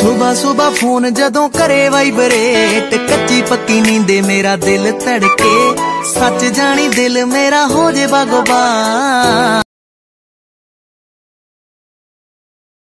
सुबह सुबह फोन जदों करे वाइब्रेट, कच्ची पक्की नींदे मेरा दिल धड़के, सच जानी दिल मेरा हो जे बागोबान।